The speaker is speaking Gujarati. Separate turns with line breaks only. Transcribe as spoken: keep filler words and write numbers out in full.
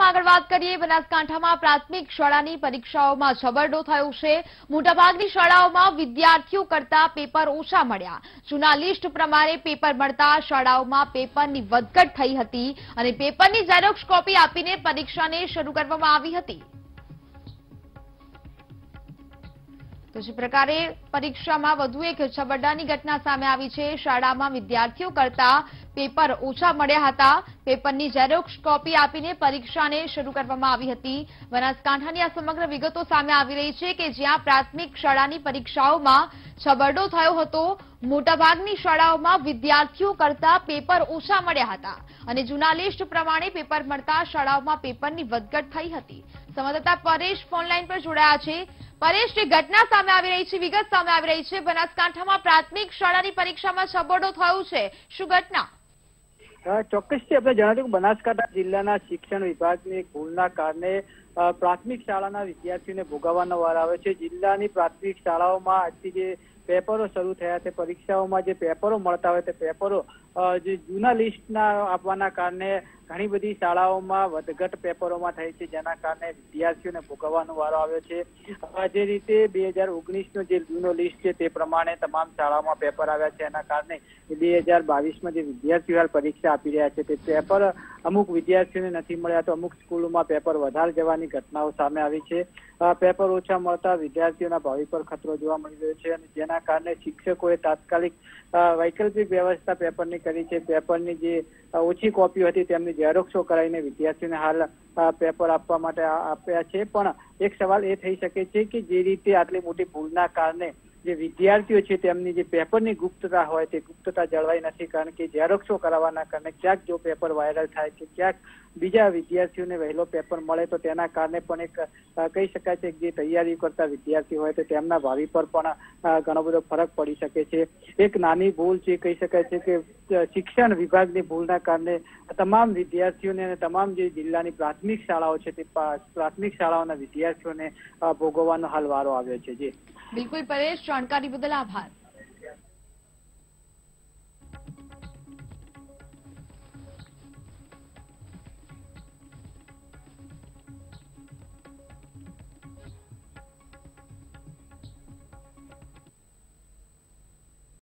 સમાચારમાં આગળ વાત કરીએ, બનાસકાંઠામાં પ્રાથમિક શાળાની પરીક્ષાઓમાં છબરડો થયો છે। મોટાભાગની શાળાઓમાં વિદ્યાર્થીઓ કરતા પેપર ઓછા મળ્યા। જૂના લિસ્ટ પ્રમાણે પેપર મળતા શાળાઓમાં પેપરની વધઘટ થઈ હતી અને પેપરની ઝેરોક્સ કોપી આપીને પરીક્ષાને શરૂ કરવામાં આવી હતી। તો જે પ્રકારે પરીક્ષામાં વધુ એક છબરડાની ઘટના સામે આવી છે। શાળામાં વિદ્યાર્થીઓ કરતા પેપર ઓછા મળ્યા હતા। પેપરની ઝેરોક્સ કોપી આપીને પરીક્ષાને શરૂ કરવામાં આવી હતી। બનાસકાંઠાની આ સમગ્ર વિગતો સામે આવી રહી છે કે જ્યાં પ્રાથમિક શાળાની પરીક્ષાઓમાં છબરડો થયો હતો। મોટાભાગની શાળાઓમાં વિદ્યાર્થીઓ કરતા પેપર ઓછા મળ્યા હતા અને જૂના લિસ્ટ પ્રમાણે પેપર મળતા શાળાઓમાં પેપરની વધઘટ થઈ હતી। સંવાદદાતા પરેશ ફોનલાઈન પર જોડાયા છે। પરેશ, જે ઘટના સામે આવી રહી છે, વિગત સામે આવી રહી છે, બનાસકાંઠામાં પ્રાથમિક શાળાની પરીક્ષામાં છબરડો થયો છે, શું ઘટના?
ચોક્કસથી આપણે જણાવ્યું કે બનાસકાંઠા જિલ્લાના શિક્ષણ વિભાગની એક ભૂલના કારણે પ્રાથમિક શાળાના વિદ્યાર્થીઓને ભોગવવાનો વાર આવે છે। જિલ્લાની પ્રાથમિક શાળાઓમાં આજથી જે પેપરો શરૂ થયા છે, પરીક્ષાઓમાં જે પેપરો મળતા હોય તે પેપરો જે જૂના લિસ્ટના આપવાના કારણે ઘણી બધી શાળાઓમાં વધઘટ પેપરોમાં થઈ છે, જેના કારણે વિદ્યાર્થીઓને ભોગવવાનો વારો આવ્યો છે। જે રીતે બે હજાર ઓગણીસનો જે જૂનો લિસ્ટ છે તે પ્રમાણે તમામ શાળાઓમાં પેપર આવ્યા છે, એના કારણે બે હજાર બાવીસમાં જે વિદ્યાર્થીઓ હાલ પરીક્ષા આપી રહ્યા છે તે પેપર અમુક વિદ્યાર્થીઓને નથી મળ્યા, તો અમુક સ્કૂલોમાં પેપર વધારે જવાની ઘટનાઓ સામે આવી છે। પેપર ઓછા મળતા વિદ્યાર્થીઓના ભાવિ પર ખતરો જોવા મળી રહ્યો છે અને જેના કારણે શિક્ષકોએ તાત્કાલિક વૈકલ્પિક વ્યવસ્થા પેપરની કરી છે। પેપરની જે ઓછી કોપીઓ હતી તેમની ઝેરોક્સો કરાવીને વિદ્યાર્થીઓને હાલ પેપર આપવા માટે આપ્યા છે। પણ એક સવાલ એ થઈ શકે છે કે જે રીતે આટલી મોટી ભૂલના કારણે જે વિદ્યાર્થીઓ છે તેમની જે પેપરની ગુપ્તતા હોય તે ગુપ્તતા જળવાઈ નથી, કારણ કે ઝેરોક્સો કરાવવાના કારણે ક્યાંક જો પેપર વાયરલ થાય કે ક્યાંક બીજા વિદ્યાર્થીઓને વહેલો પેપર મળે તો તેના કારણે પણ એક કહી શકાય છે કે જે તૈયારી કરતા વિદ્યાર્થી હોય તો તેમના ભાવિ પર પણ ઘણો બધો ફરક પડી શકે છે। એક નાની ભૂલ છે, કહી શકાય છે કે શિક્ષણ વિભાગની ભૂલના કારણે તમામ વિદ્યાર્થીઓને અને તમામ જે જિલ્લાની પ્રાથમિક શાળાઓ છે તે પ્રાથમિક શાળાઓના વિદ્યાર્થીઓને ભોગવવાનો હાલ વારો આવ્યો છે। જી
બિલકુલ પરેશ, જાણકારી બદલ આભાર।